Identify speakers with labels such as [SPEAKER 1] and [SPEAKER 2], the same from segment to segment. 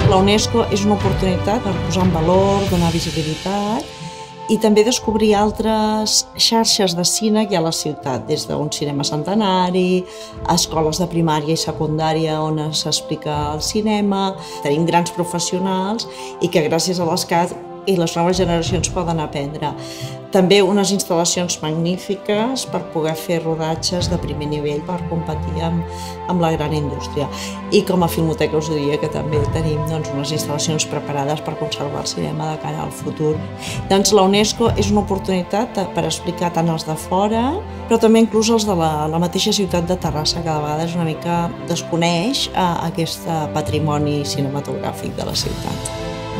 [SPEAKER 1] La UNESCO és una oportunitat per posar en valor, donar visibilitat i també descobrir altres xarxes de cine que hi ha a la ciutat, des d'un cinema centenari, a escoles de primària i secundària on s'explica el cinema. Tenim grans professionals i que gràcies a l'ESCAC i les noves generacions poden aprendre. També unes instal·lacions magnífiques per poder fer rodatges de primer nivell per competir amb la gran indústria. I com a Filmoteca us diria que també tenim unes instal·lacions preparades per conservar el cinema de cara al futur. Doncs la UNESCO és una oportunitat per explicar tant els de fora, però també inclús els de la mateixa ciutat de Terrassa, que de vegades una mica desconeix aquest patrimoni cinematogràfic de la ciutat.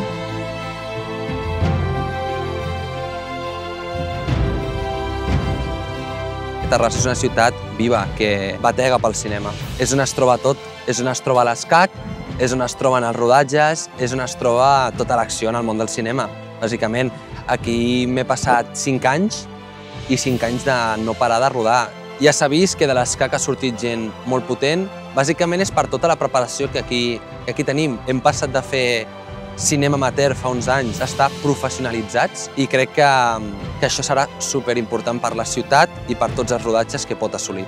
[SPEAKER 2] Terrassa és una ciutat viva, que batega pel cinema. És on es troba tot, és on es troba l'ESCAC, és on es troben els rodatges, és on es troba tota l'acció en el món del cinema. Bàsicament, aquí m'he passat 5 anys i 5 anys de no parar de rodar. Ja s'ha vist que de l'ESCAC ha sortit gent molt potent. Bàsicament és per tota la preparació que aquí tenim. Hem passat de fer cinema amateur fa uns anys a estar professionalitzats i crec que això serà superimportant per la ciutat i per tots els rodatges que pot assolir.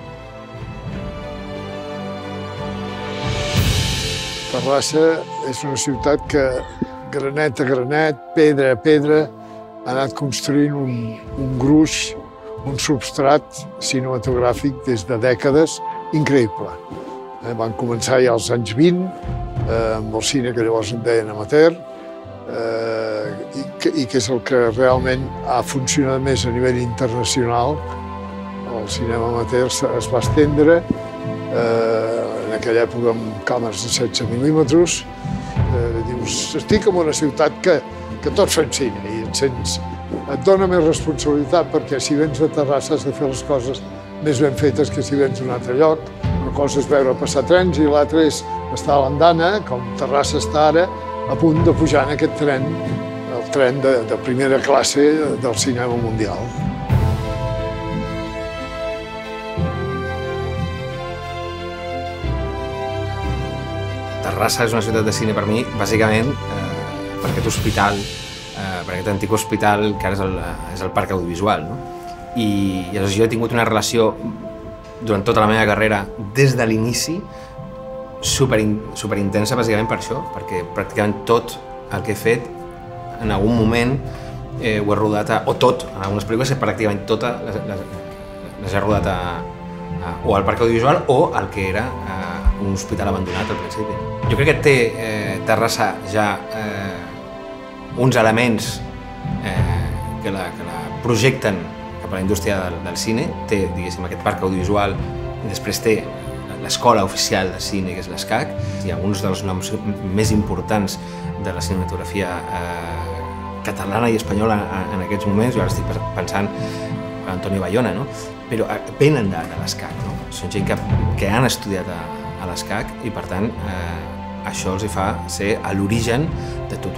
[SPEAKER 3] Terrassa és una ciutat que granet a granet, pedra a pedra, ha anat construint un gruix, un substrat cinematogràfic des de dècades increïble. Van començar ja als anys 20, amb el cine que llavors en deien amateur, i que és el que realment ha funcionat més a nivell internacional. El cinema amateur es va estendre, en aquella època amb càmeres de 16 mil·límetres. Dius, estic en una ciutat que tots fem cine i et dona més responsabilitat perquè si vens de Terrassa has de fer les coses més ben fetes que si vens d'un altre lloc. Una cosa és veure passar trens i l'altra és estar a l'andana, com Terrassa està ara, a punt de pujar en aquest tren, el tren de primera classe del cinema mundial.
[SPEAKER 4] Terrassa és una ciutat de cine per mi, bàsicament per aquest hospital, per aquest antic hospital que ara és el Parc Audiovisual. I llavors jo he tingut una relació durant tota la meva carrera, des de l'inici, superintensa bàsicament per això, perquè pràcticament tot el que he fet en algun moment ho he rodat, o tot, en algunes pel·lícules pràcticament totes les he rodat o al Parc Audiovisual o al que era un hospital abandonat al principi. Jo crec que té Terrassa ja uns elements que la projecten cap a la indústria del cine. Té, diguéssim, aquest parc audiovisual i després té l'escola oficial de cine, que és l'ESCAC. Hi ha alguns dels noms més importants de la cinematografia catalana i espanyola en aquests moments. Jo ara estic pensant en Antonio Bayona, però venen de l'ESCAC. Són gent que han estudiat a l'ESCAC i, per tant, això els fa ser a l'origen de tota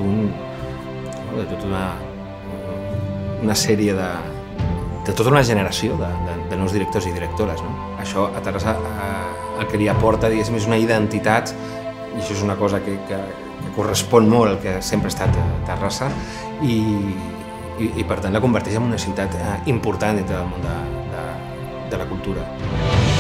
[SPEAKER 4] una sèrie de tota una generació de nous directors i directores. Això a Terrassa el que li aporta, diguéssim, és una identitat, i això és una cosa que correspon molt al que sempre ha estat Terrassa, i per tant la converteix en una ciutat important dintre del món de la cultura.